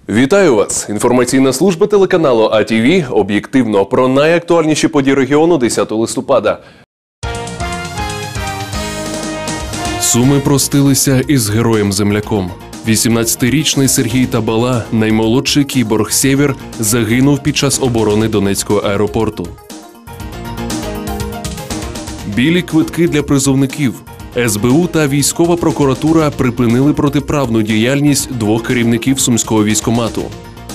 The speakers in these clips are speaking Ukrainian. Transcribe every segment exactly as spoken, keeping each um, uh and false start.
Вітаю вас! Інформаційна служба телеканалу А Т В об'єктивно про найактуальніші події регіону десятого листопада. Суми простилися із героєм-земляком. вісімнадцятирічний Сергій Табала, наймолодший кіборг «Сєвєр», загинув під час оборони Донецького аеропорту. Білі квитки для призовників. С Б У та військова прокуратура припинили протиправну діяльність двох керівників Сумського військкомату.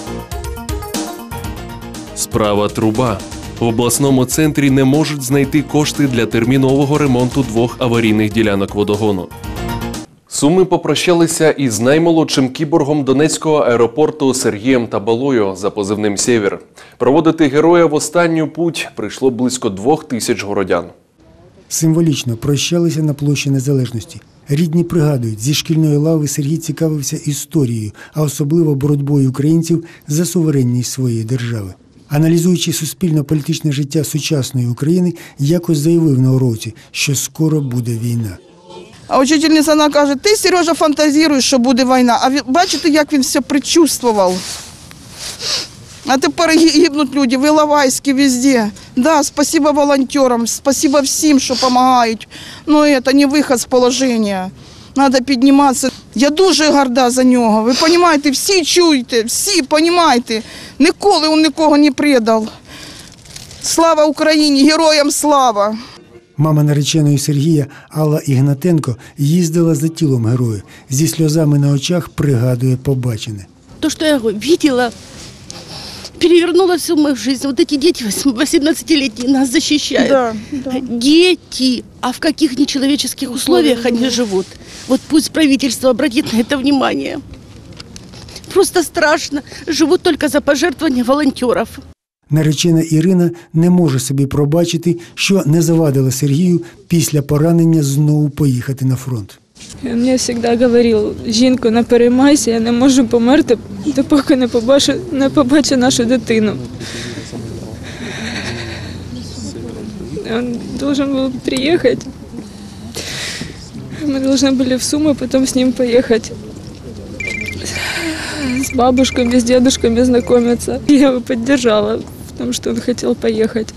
Справа «Труба». В обласному центрі не можуть знайти кошти для термінового ремонту двох аварійних ділянок водогону. Суми попрощалися із наймолодшим кіборгом Донецького аеропорту Сергієм Табалою за позивним «Сєвєр». Проводити героя в останню путь прийшло близько двох тисяч городян. Символічно прощалися на площі Незалежності. Рідні пригадують, зі шкільної лави Сергій цікавився історією, а особливо боротьбою українців за суверенність своєї держави. Аналізуючи суспільно-політичне життя сучасної України, якось заявив на уроці, що скоро буде війна. А учительниця вона каже: ти, Сережа, фантазіруєш, що буде війна. А бачите, як він все предчувствував. А тепер гибнуть люди в Іловайську, везде. Да, спасибо волонтерам, спасибо всім, що допомагають. Но це не вихід з положення. Треба підніматися. Я дуже горда за нього. Ви розумієте, всі чуєте, всі розумієте. Ніколи він нікого не предав. Слава Україні, героям слава! Мама нареченої Сергія Алла Ігнатенко їздила за тілом героя. Зі сльозами на очах пригадує побачене. То, що я бачила, перевернуло всю мою жизнь. Вот эти дети восемнадцатилетние нас защищают. Да, да. Дети. А в каких нечеловеческих условиях они живут? Вот пусть правительство обратит на это внимание. Просто страшно. Живут только за пожертвования волонтеров. Наречена Ірина не може собі пробачити, що не завадила Сергію після поранення знову поїхати на фронт. Він мені завжди говорив: жінко, не переймайся, я не можу померти, допоки не побачу, не побачу нашу дитину. Він должен був приїхати. Ми повинні були в Сумы, потім з ним поїхати. С бабушками, с дедушками знакомиться. Я его поддержала в том, что он хотел поехать.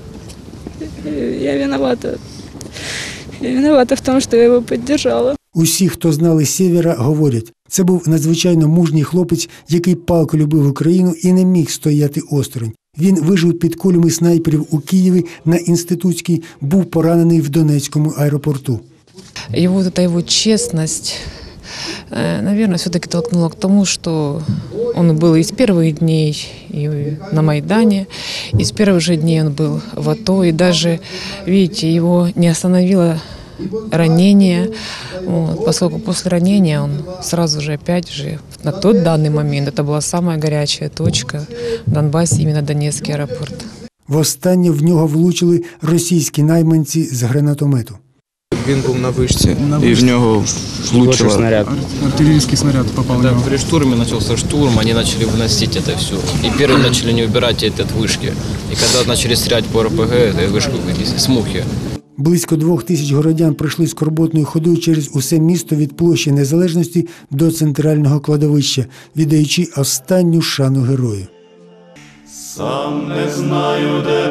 Я виновата. Я виновата в том, что я его поддержала. Усі, хто знали «Сєвєра», говорять, це був надзвичайно мужній хлопець, який палко любив Україну і не міг стояти осторонь. Він вижив під кулями снайперів у Києві на Інститутській, був поранений в Донецькому аеропорту. Его, вот эта его честность, наверное, все-таки толкнуло к тому, что он был из первых дней и на Майдане, из первых же дней он был в АТО, и даже, видите, его не остановило ранение, вот, поскольку после ранения он сразу же опять же, на тот данный момент, это была самая горячая точка в Донбассе, именно Донецкий аэропорт. Востаннє в нього влучили російські найманці з гранатомету. Він був на вишці, і в нього влучило. снаряд. Артиллерийский снаряд попал в него. При штурме начался штурм, они начали выносить это все. И первые начали не убирать этот вышки. И когда начали стрелять по Р П Г, это вышку с мухи. Близько двох тисяч городян пройшли скорботною ходою через усе місто від площі Незалежності до центрального кладовища, віддаючи останню шану герою. Сам не знаю, де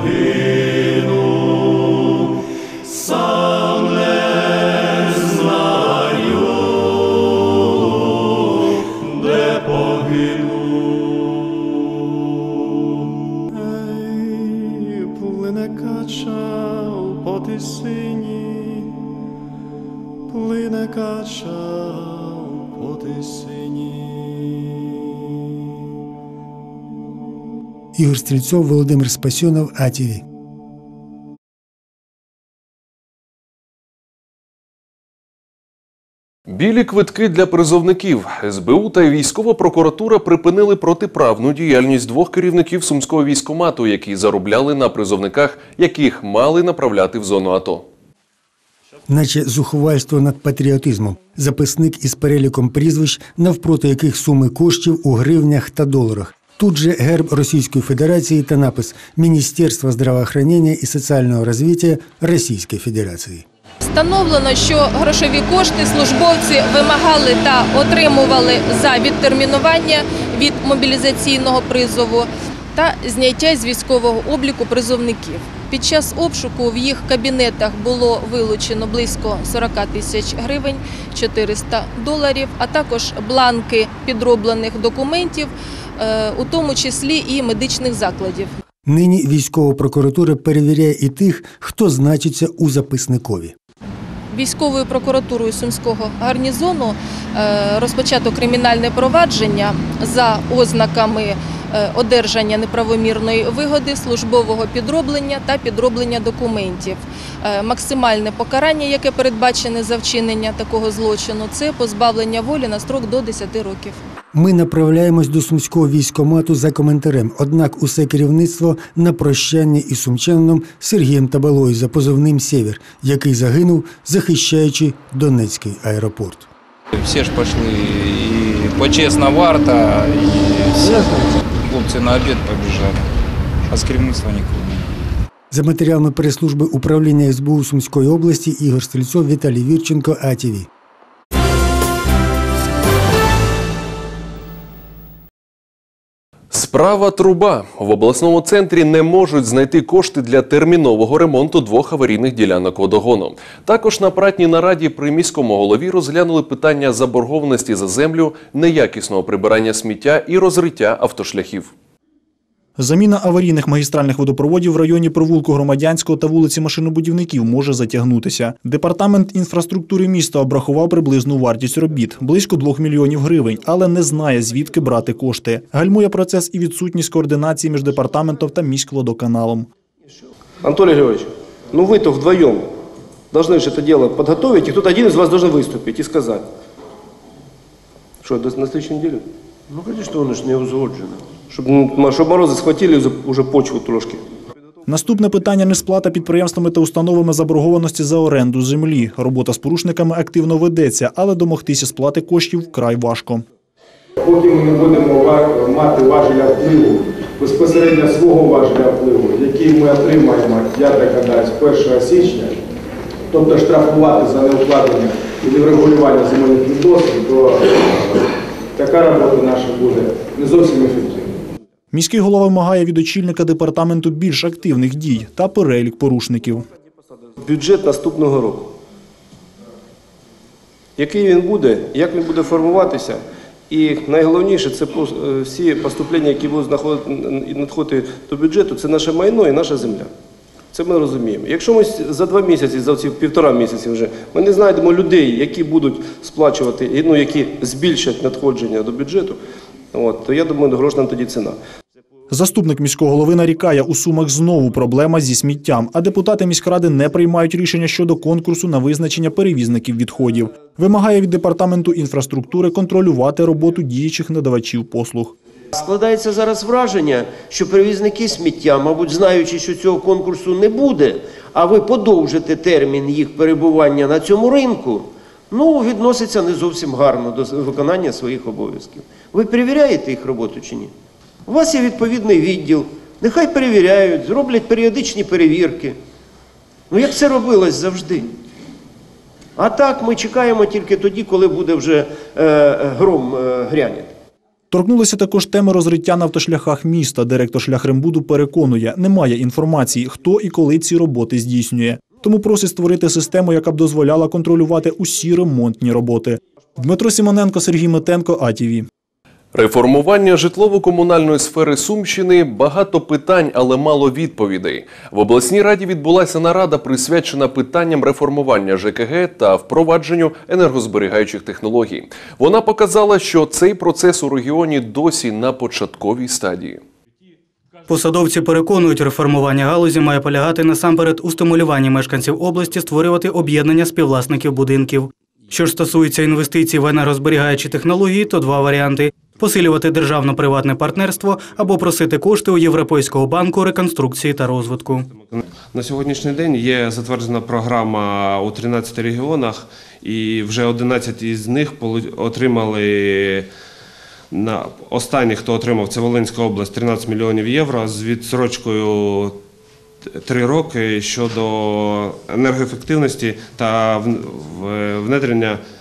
погину, сам не знаю, де погину. Ей, плине кача по тисині, плине кача по тисині. Ігор Стрільцов, Володимир Спасьонов, А Т В. Білі квитки для призовників. С Б У та військова прокуратура припинили протиправну діяльність двох керівників Сумського військкомату, які заробляли на призовниках, яких мали направляти в зону АТО. Наче зухвальство над патріотизмом. Записник із переліком прізвищ, навпроти яких суми коштів у гривнях та доларах. Тут же герб Російської Федерації та напис «Міністерство здравоохранення і соціального розвитку Російської Федерації». Встановлено, що грошові кошти службовці вимагали та отримували за відтермінування від мобілізаційного призову та зняття з військового обліку призовників. Під час обшуку в їх кабінетах було вилучено близько сорок тисяч гривень, чотириста доларів, а також бланки підроблених документів, у тому числі і медичних закладів. Нині військова прокуратура перевіряє і тих, хто значиться у записникові. Військовою прокуратурою Сумського гарнізону розпочато кримінальне провадження за ознаками одержання неправомірної вигоди, службового підроблення та підроблення документів. Максимальне покарання, яке передбачене за вчинення такого злочину, це позбавлення волі на строк до десяти років. Ми направляємось до Сумського військкомату за коментарем, однак усе керівництво на прощання із сумчанином Сергієм Табалою за позивним «Сєвєр», який загинув, захищаючи Донецький аеропорт. Всі ж пішли, і почесна варта, і всі хлопці на обід побіжали, а з керівництва нікого. За матеріалами прес-служби управління ес бе у Сумської області Ігор Стрільцов, Віталій Вірченко, а те ве. Справа труба. В обласному центрі не можуть знайти кошти для термінового ремонту двох аварійних ділянок водогону. Також на апаратній нараді при міському голові розглянули питання заборгованості за землю, неякісного прибирання сміття і розриття автошляхів. Заміна аварійних магістральних водопроводів в районі провулку Громадянського та вулиці Машинобудівників може затягнутися. Департамент інфраструктури міста обрахував приблизну вартість робіт – близько двох мільйонів гривень, але не знає, звідки брати кошти. Гальмує процес і відсутність координації між департаментом та міськводоканалом. Анатолий Григорьевич, ну вы-то вдвоем должны же это дело подготовить, и кто-то один из вас должен выступить и сказать. Что, на следующей неделе? Ну, конечно, воно ж не узгоджено. Щоб, щоб морози схватили уже почву трошки. Наступне питання – несплата підприємствами та установами заборгованості за оренду землі. Робота з порушниками активно ведеться, але домогтися сплати коштів вкрай важко. Поки ми не будемо мати важеля впливу, безпосередньо свого важеля впливу, який ми отримаємо, я так гадаю, з першого січня, тобто штрафувати за неукладення і неврегулювання земельних відносин, то така робота наша буде не зовсім ефективна. Міський голова вимагає від очільника департаменту більш активних дій та перелік порушників. Бюджет наступного року. Який він буде, як він буде формуватися, і найголовніше – це всі поступлення, які будуть надходити до бюджету, це наше майно і наша земля. Це ми розуміємо. Якщо ми за два місяці, за ці півтора місяці вже, ми не знайдемо людей, які будуть сплачувати, ну, які збільшать надходження до бюджету, от, то я думаю, грош нам тоді ціна. Заступник міського голови нарікає, у Сумах знову проблема зі сміттям, а депутати міськради не приймають рішення щодо конкурсу на визначення перевізників відходів. Вимагає від департаменту інфраструктури контролювати роботу діючих надавачів послуг. Складається зараз враження, що перевізники сміття, мабуть, знаючи, що цього конкурсу не буде, а ви подовжите термін їх перебування на цьому ринку, ну, відноситься не зовсім гарно до виконання своїх обов'язків. Ви перевіряєте їх роботу чи ні? У вас є відповідний відділ, нехай перевіряють, зроблять періодичні перевірки. Ну, як це робилось завжди. А так ми чекаємо тільки тоді, коли буде вже е, гром е, грянет. Торкнулися також теми розриття на автошляхах міста. Директор шляхрембуду переконує, немає інформації, хто і коли ці роботи здійснює. Тому просить створити систему, яка б дозволяла контролювати усі ремонтні роботи. Дмитро Симоненко, Сергій Митенко, а те ве. Реформування житлово-комунальної сфери Сумщини – багато питань, але мало відповідей. В обласній раді відбулася нарада, присвячена питанням реформування же ке ге та впровадженню енергозберігаючих технологій. Вона показала, що цей процес у регіоні досі на початковій стадії. Посадовці переконують, реформування галузі має полягати насамперед у стимулюванні мешканців області створювати об'єднання співвласників будинків. Що ж стосується інвестицій в енергозберігаючі технології, то два варіанти – посилювати державно-приватне партнерство або просити кошти у Європейського банку реконструкції та розвитку. На сьогоднішній день є затверджена програма у тринадцяти регіонах, і вже одинадцять із них отримали, на останній, хто отримав, це Волинська область, тринадцять мільйонів євро з відстрочкою три роки щодо енергоефективності та внедрення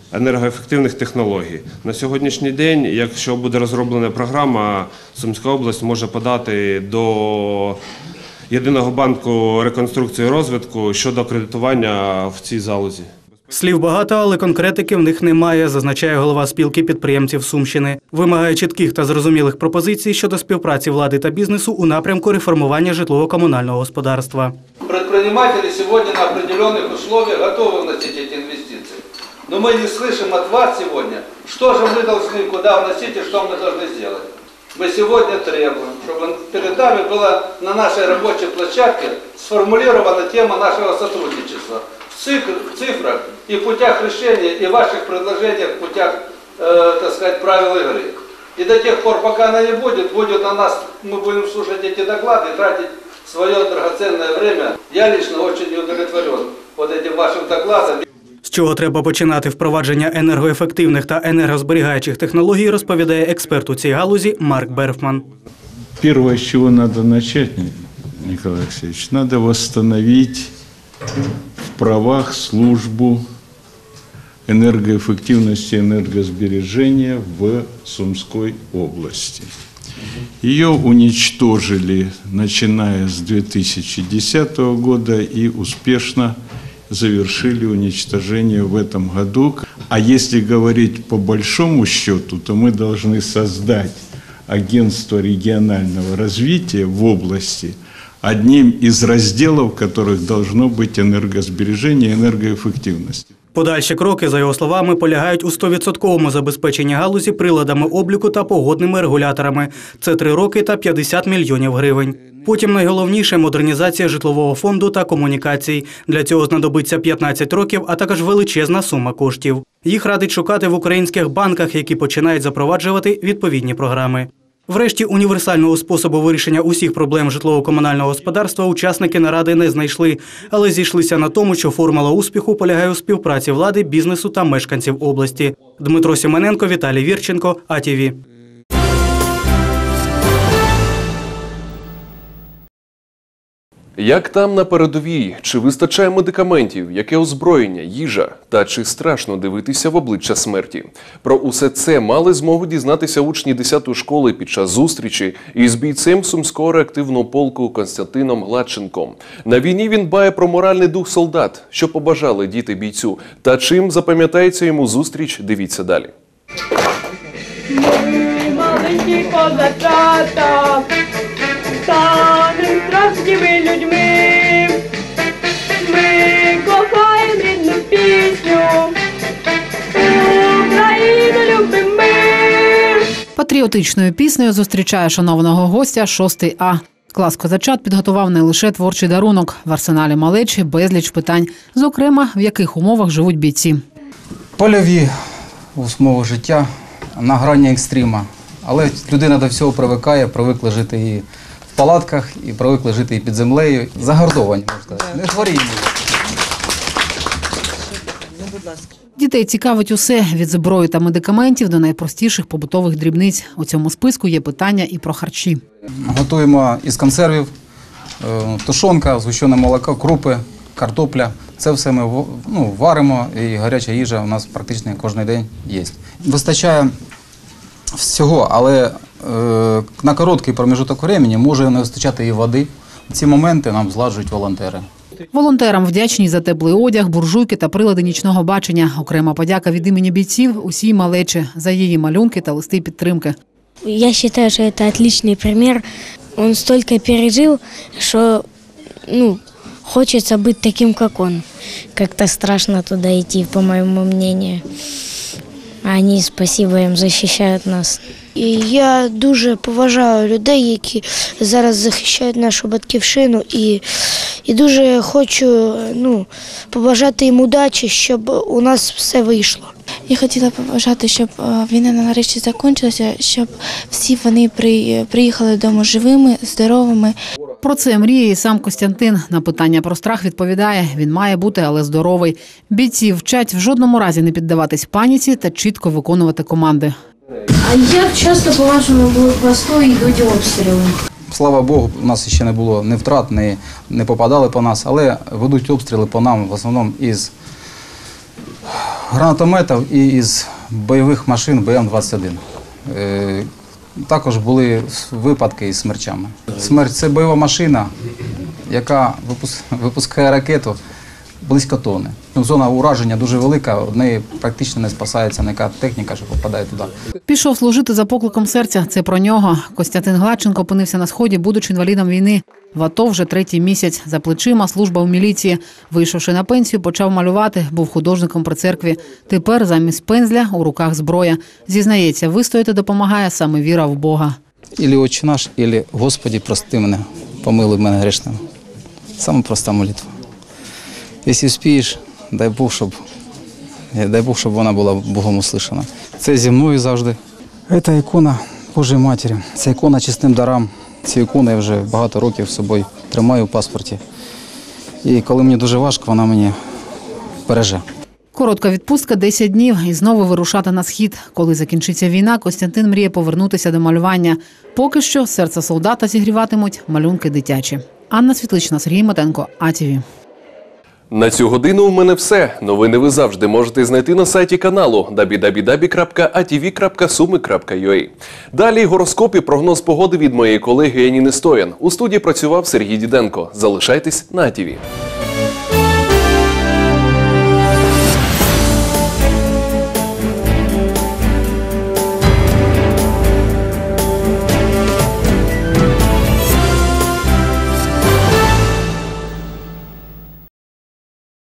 енергоефективних технологій. На сьогоднішній день, якщо буде розроблена програма, Сумська область може подати до Єдиного банку реконструкції і розвитку щодо кредитування в цій галузі. Слів багато, але конкретики в них немає, зазначає голова спілки підприємців Сумщини. Вимагає чітких та зрозумілих пропозицій щодо співпраці влади та бізнесу у напрямку реформування житлово-комунального господарства. Предприниматели сегодня на определенных условиях готовы вносить эти инвестиции. Но мы не слышим от вас сегодня, что же мы должны, куда вносить и что мы должны сделать. Мы сегодня требуем, чтобы перед нами была на нашей рабочей площадке сформулирована тема нашего сотрудничества в цифрах и путях решения, и ваших предложениях в путях, э, так сказать, правил игры. И до тех пор, пока она не будет, будет на нас, мы будем слушать эти доклады и тратить свое драгоценное время. Я лично очень удовлетворен вот этим вашим докладом. З чого треба починати впровадження енергоефективних та енергозберігаючих технологій, розповідає експерт у цій галузі Марк Берфман. Перше, з чого треба почати, Николай Алексеевич, треба восстановить в правах службу энергоэффективности и энергосбережения в Сумской области. Ее уничтожили, начиная с две тысячи десятого года, и успешно завершили уничтожение в этом году. А если говорить по большому счету, то мы должны создать агентство регионального развития в области, одним из разделов которых должно быть энергосбережение и энергоэффективность. Подальші кроки, за його словами, полягають у сто відсотків забезпеченні галузі приладами обліку та погодними регуляторами. Це три роки та п'ятдесят мільйонів гривень. Потім найголовніше – модернізація житлового фонду та комунікацій. Для цього знадобиться п'ятнадцять років, а також величезна сума коштів. Їх радить шукати в українських банках, які починають запроваджувати відповідні програми. Врешті, універсального способу вирішення усіх проблем житлово-комунального господарства учасники наради не знайшли, але зійшлися на тому, що формула успіху полягає у співпраці влади, бізнесу та мешканців області. Дмитро Сімоненко, Віталій Вірченко, А Ті Ві. Як там на передовій? Чи вистачає медикаментів? Яке озброєння, їжа? Та чи страшно дивитися в обличчя смерті? Про усе це мали змогу дізнатися учні десятої школи під час зустрічі із бійцем Сумського реактивного полку Костянтином Гладченком. На війні він дбає про моральний дух солдат. Що побажали діти бійцю? Та чим запам'ятається йому зустріч? Дивіться далі. Ми маленькі козачата, станем справжніми людьми. Ми кохаємо рідну пісню, Україну любимо ми. Патріотичною піснею зустрічає шанованого гостя шостий А. Клас козачат підготував не лише творчий дарунок. В арсеналі малечі безліч питань, зокрема, в яких умовах живуть бійці. Польові умови життя на грані екстрима. Але людина до всього привикає, привикли жити і в палатках, і привикли жити і під землею. Загартовані, можна сказати. Не хворіємо. Дітей цікавить усе – від зброї та медикаментів до найпростіших побутових дрібниць. У цьому списку є питання і про харчі. Готуємо із консервів, тушонка, згущене молоко, крупи, картопля. Це все ми ну, варимо, і гаряча їжа у нас практично кожен день є. Вистачає всього, але е, на короткий проміжок часу може не вистачати і води. Ці моменти нам зладжують волонтери. Волонтерам вдячні за теплий одяг, буржуйки та прилади нічного бачення. Окрема подяка від імені бійців усій малечі за її малюнки та листи підтримки. Я вважаю, що це отличний приклад. Він стільки пережив, що ну, хочеться бути таким, як він. Як-то страшно туди йти, по моєму мнению. А вони, спасибо їм, захищають нас. І я дуже поважаю людей, які зараз захищають нашу батьківщину, і, і дуже хочу ну, побажати їм удачі, щоб у нас все вийшло. Я хотіла побажати, щоб війна нарешті закінчилася, щоб всі вони приїхали додому живими, здоровими. Про це мріє і сам Костянтин. На питання про страх відповідає – він має бути, але здоровий. Бійці вчать в жодному разі не піддаватись паніці та чітко виконувати команди. А як часто, по-вашому, блокпосту йдуть обстріли? Слава Богу, у нас ще не було ні втрат, ні, не попадали по нас, але ведуть обстріли по нам в основному із гранатометів і із бойових машин Б М двадцять один. Е, Також були випадки із смерчами. Смерч – це бойова машина, яка випускає ракету близько тонни. Зона ураження дуже велика, від неї практично не спасається ніяка техніка, що попадає туди. Пішов служити за покликом серця. Це про нього. Костянтин Гладченко опинився на Сході, будучи інвалідом війни. В АТО вже третій місяць. За плечима служба в міліції. Вийшовши на пенсію, почав малювати. Був художником при церкві. Тепер замість пензля у руках зброя. Зізнається, вистояти допомагає саме віра в Бога. Ілі «Отче наш», ілі «Господи, прости мене, помилуй мене грішним». Саме проста молитва. Якщо успієш, дай Бог, щоб, дай Бог, щоб вона була Богом услышана. Це зі мною завжди. Це ікона Божої Матері. Це ікона чистим дарам. Цю ікону я вже багато років з собою тримаю в паспорті. І коли мені дуже важко, вона мені береже. Коротка відпустка – десять днів і знову вирушати на схід. Коли закінчиться війна, Костянтин мріє повернутися до малювання. Поки що серце солдата зігріватимуть малюнки дитячі. Анна Світлична, Сергій Матенко, А Т В. На цю годину у мене все. Новини ви завжди можете знайти на сайті каналу дабл ю дабл ю дабл ю крапка а ті ві крапка суми крапка ю а. Далі гороскоп і прогноз погоди від моєї колеги Яніни Стоян. У студії працював Сергій Діденко. Залишайтесь на А Т В.